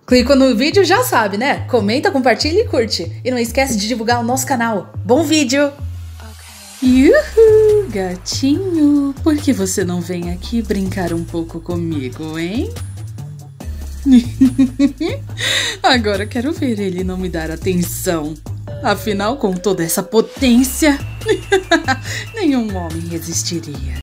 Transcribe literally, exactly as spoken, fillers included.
Clicou no vídeo, já sabe, né? Comenta, compartilha e curte. E não esquece de divulgar o nosso canal. Bom vídeo! Uhul, gatinho, por que você não vem aqui brincar um pouco comigo, hein? Agora quero ver ele não me dar atenção. Afinal, com toda essa potência, nenhum homem resistiria.